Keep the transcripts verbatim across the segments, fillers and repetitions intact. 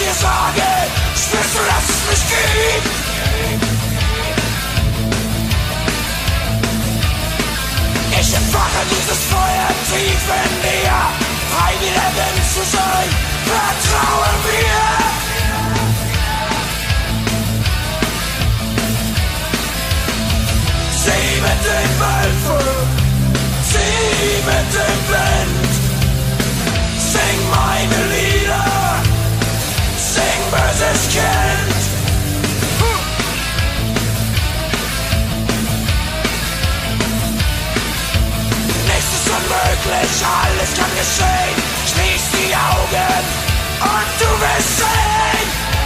dir sage, spürst du, dass es mich gibt? Ich entfache dieses Feuer tief in dir, frei wie der Wind zu sein, vertraue mir. Sieh mit den Wölfen, sieh mit dem Wind, sing meine Lieder, sing böses Kind. Nichts ist unmöglich, alles kann geschehen. Schließ die Augen und du wirst sehen.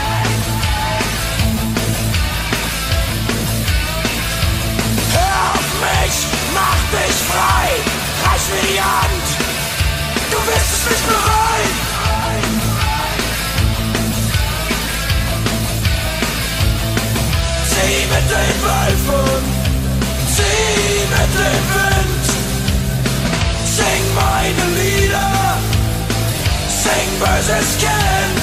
Hör auf mich, mach dich frei, reiß mir die Hand, du wirst es nicht bereuen. Zieh mit den Wölfen, zieh mit dem Wind, sing meine Lieder, sing böses Kind.